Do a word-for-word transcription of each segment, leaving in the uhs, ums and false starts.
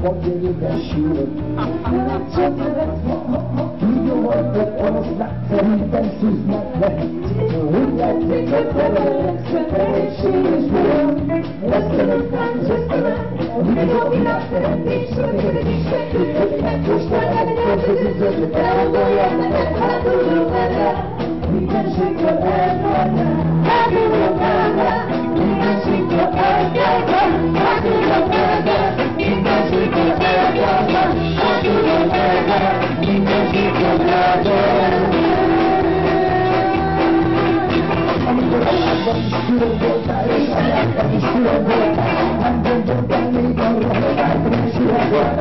forget it, that shit. Do you want the ones not to be dances not right? We got to take a better expectation is real. Let's get it back, just a minute. We can go in up there and be sure to get it straight. We can push that and it goes to the dirt. The bell go up and then I do the weather. We can shake your head right now. I do the weather. We can shake your head right now. I do the weather. We can shake your head right now. I do the weather. We can shake your head right now. I'm gonna have a student vote. I'm gonna have a student vote. I'm gonna have a student vote. I'm gonna have a student vote.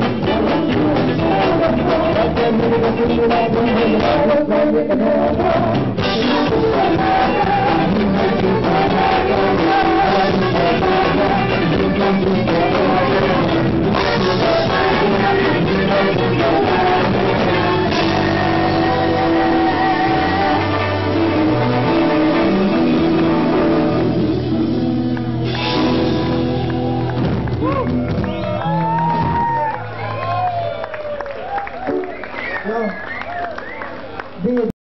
Thank you.